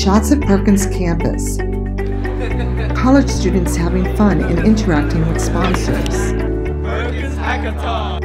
Shots at Perkins campus. College students having fun and interacting with sponsors. Perkins Hackathon!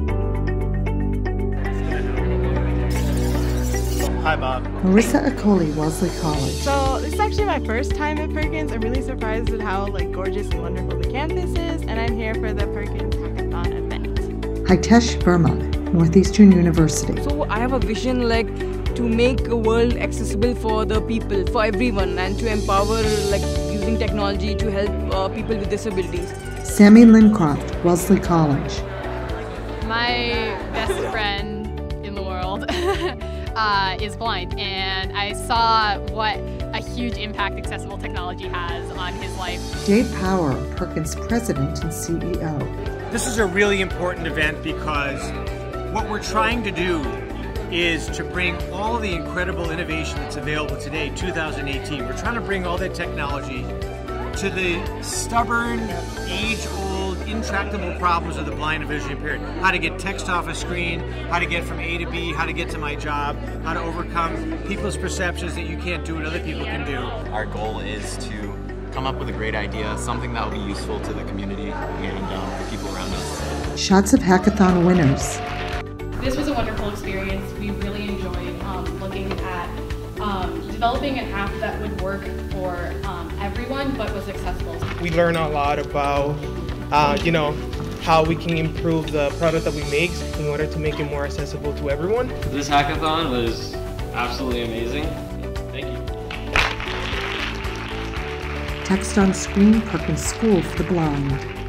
Hi, Bob. Marissa, Okoli, Wellesley College. So this is actually my first time at Perkins. I'm really surprised at how gorgeous and wonderful the campus is, and I'm here for the Perkins Hackathon event. Hitesh Verma, Northeastern University. So I have a vision to make a world accessible for the people, for everyone, and to empower using technology to help people with disabilities. Sammy, Lincroft, Wellesley College. My best friend in the world is blind, and I saw what a huge impact accessible technology has on his life. Dave Power, Perkins President and CEO. This is a really important event because what we're trying to do is to bring all the incredible innovation that's available today, 2018. We're trying to bring all that technology to the stubborn, age-old, intractable problems of the blind and visually impaired. How to get text off a screen, how to get from A to B, how to get to my job, how to overcome people's perceptions that you can't do what other people can do. Our goal is to come up with a great idea, something that will be useful to the community and the people around us. Shots of Hackathon winners. This was a wonderful experience. We really enjoyed looking at developing an app that would work for everyone but was accessible. We learn a lot about how we can improve the product that we make in order to make it more accessible to everyone. This hackathon was absolutely amazing. Thank you. Text on screen, Perkins School for the Blind.